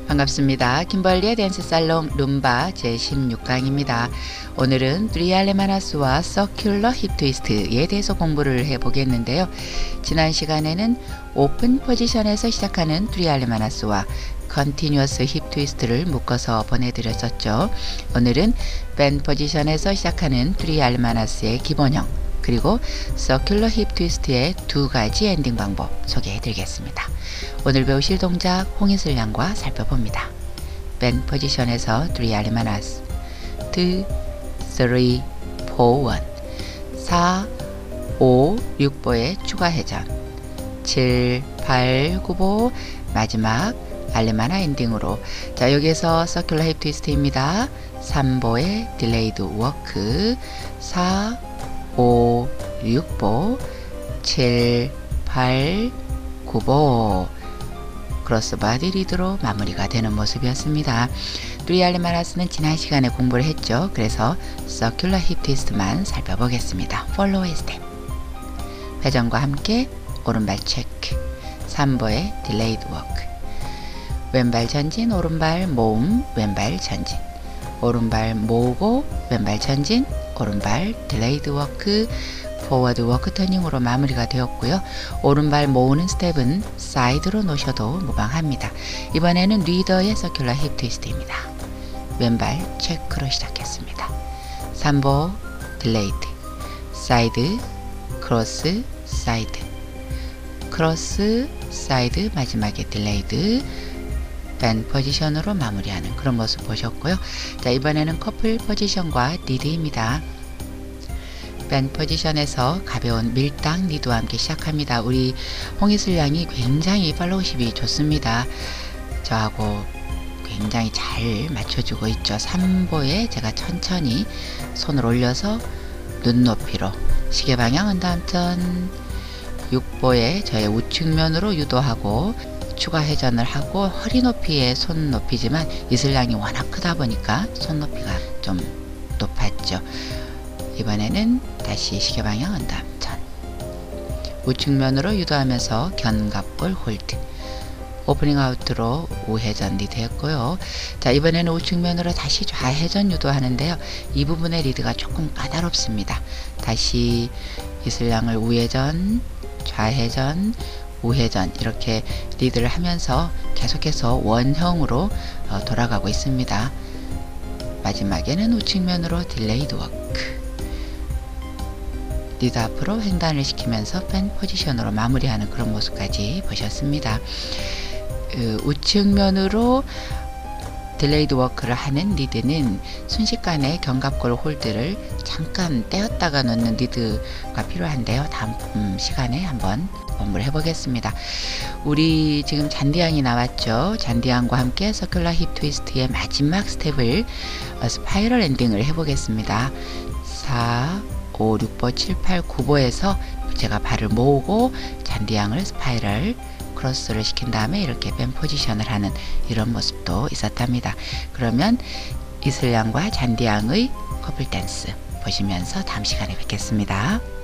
반갑습니다. 김벌리의 댄스 살롱 룸바 제16강입니다. 오늘은 트리알레마나스와 서큘러 힙 트위스트에 대해서 공부를 해보겠는데요. 지난 시간에는 오픈 포지션에서 시작하는 트리알레마나스와 컨티뉴어스 힙 트위스트를 묶어서 보내드렸었죠. 오늘은 밴 포지션에서 시작하는 트리알레마나스의 기본형 그리고 서큘러 힙 트위스트의 두 가지 엔딩 방법 소개해 드리겠습니다. 오늘 배우실 동작 홍이슬 양과 살펴봅니다. 밴 포지션에서 트리알레마나스 2, 3, 4, 1 4, 5, 6보의 추가 회전 7, 8, 9보 마지막 알레마나 엔딩으로 자 여기에서 서큘러 힙 트위스트입니다. 3보의 딜레이드 워크 4, 5, 6보 7, 8, 9보 크로스 바디 리드로 마무리가 되는 모습이었습니다. 트리알레마나스는 지난 시간에 공부를 했죠. 그래서 서큘러 힙 트위스트만 살펴보겠습니다. follow step 회전과 함께 오른발 체크 3보의 딜레이드 워크 왼발 전진 오른발 모음 왼발 전진 오른발 모으고 왼발 전진 오른발 딜레이드 워크 포워드 워크 터닝으로 마무리가 되었고요. 오른발 모으는 스텝은 사이드로 놓으셔도 무방합니다. 이번에는 리더의 서큘러 힙 트위스트입니다. 왼발 체크로 시작했습니다. 3보 딜레이드 사이드 크로스 사이드 크로스 사이드 마지막에 딜레이드 밴 포지션으로 마무리하는 그런 모습 보셨고요. 자 이번에는 커플 포지션과 리드입니다. 밴 포지션에서 가벼운 밀당 리드와 함께 시작합니다. 우리 홍이슬 양이 굉장히 팔로우십이 좋습니다. 저하고 굉장히 잘 맞춰주고 있죠. 3보에 제가 천천히 손을 올려서 눈높이로 시계 방향 언다음턴 6보에 저의 우측면으로 유도하고 추가 회전을 하고 허리 높이의 손 높이지만 이슬량이 워낙 크다 보니까 손 높이가 좀 높았죠. 이번에는 다시 시계 방향 언다음턴 우측면으로 유도하면서 견갑골 홀드 오프닝 아웃으로 우회전 리드 했고요. 자 이번에는 우측면으로 다시 좌회전 유도하는데요. 이 부분의 리드가 조금 까다롭습니다. 다시 이슬량을 우회전 좌회전 우회전 이렇게 리드를 하면서 계속해서 원형으로 돌아가고 있습니다. 마지막에는 우측면으로 딜레이드 워크 리드 앞으로 횡단을 시키면서 밴 포지션으로 마무리하는 그런 모습까지 보셨습니다. 우측면으로 딜레이드 워크를 하는 리드는 순식간에 견갑골 홀드를 잠깐 떼었다가 놓는 리드가 필요한데요. 다음 시간에 한번 공부를 해보겠습니다. 우리 지금 잔디양이 나왔죠. 잔디양과 함께 서큘러 힙 트위스트의 마지막 스텝을 스파이럴 엔딩을 해보겠습니다. 4, 5, 6보, 7, 8, 9보에서 제가 발을 모으고 잔디양을 스파이럴 크로스를 시킨 다음에 이렇게 밴 포지션을 하는 이런 모습도 있었답니다. 그러면 이슬양과 잔디양의 커플 댄스 보시면서 다음 시간에 뵙겠습니다.